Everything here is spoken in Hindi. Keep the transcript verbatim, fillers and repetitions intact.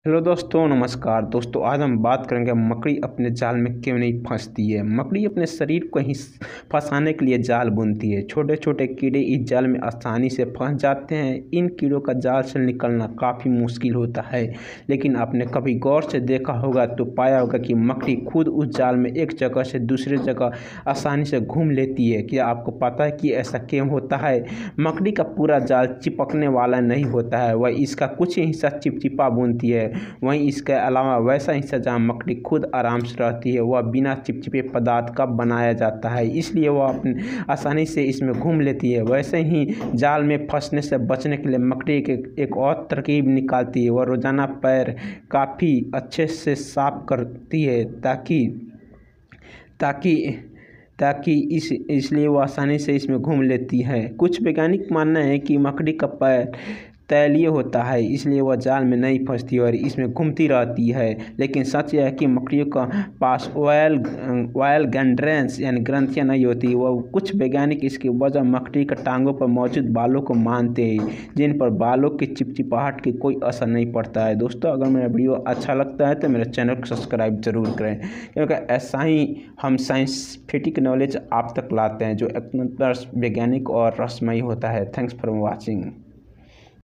हेलो दोस्तों, नमस्कार दोस्तों। आज हम बात करेंगे मकड़ी अपने जाल में क्यों नहीं फंसती है। मकड़ी अपने शरीर को ही फंसाने के लिए जाल बुनती है। छोटे छोटे कीड़े इस जाल में आसानी से फंस जाते हैं। इन कीड़ों का जाल से निकलना काफ़ी मुश्किल होता है, लेकिन आपने कभी गौर से देखा होगा तो पाया होगा कि मकड़ी खुद उस जाल में एक जगह से दूसरी जगह आसानी से घूम लेती है। क्या आपको पता है कि ऐसा क्यों होता है? मकड़ी का पूरा जाल चिपकने वाला नहीं होता है, वह इसका कुछ हिस्सा चिपचिपा बुनती है। वहीं इसके अलावा वैसा हिस्सा जहाँ मकड़ी खुद आराम से रहती है वह बिना चिपचिपे पदार्थ का बनाया जाता है, इसलिए वह अपनी आसानी से इसमें घूम लेती है। वैसे ही जाल में फंसने से बचने के लिए मकड़ी एक, एक और तरकीब निकालती है। वह रोजाना पैर काफ़ी अच्छे से साफ करती है ताकि ताकि ताकि इस इसलिए वो आसानी से इसमें घूम लेती है। कुछ वैज्ञानिक मानना है कि मकड़ी का पैर तैलीय होता है, इसलिए वह जाल में नहीं फंसती और इसमें घूमती रहती है। लेकिन सच यह है कि मकड़ियों का पास ऑयल ऑयल गैंड्रेंस यानी ग्रंथियाँ नहीं होती। वह कुछ वैज्ञानिक इसकी वजह मकड़ी का टांगों पर मौजूद बालों को मानते हैं, जिन पर बालों की चिपचिपाहट की कोई असर नहीं पड़ता है। दोस्तों, अगर मेरा वीडियो अच्छा लगता है तो मेरे चैनल को सब्सक्राइब जरूर करें, क्योंकि ऐसा ही हम साइंटिफिक नॉलेज आप तक लाते हैं जो एकदम वैज्ञानिक और रहस्यमयी होता है। Thanks for watching.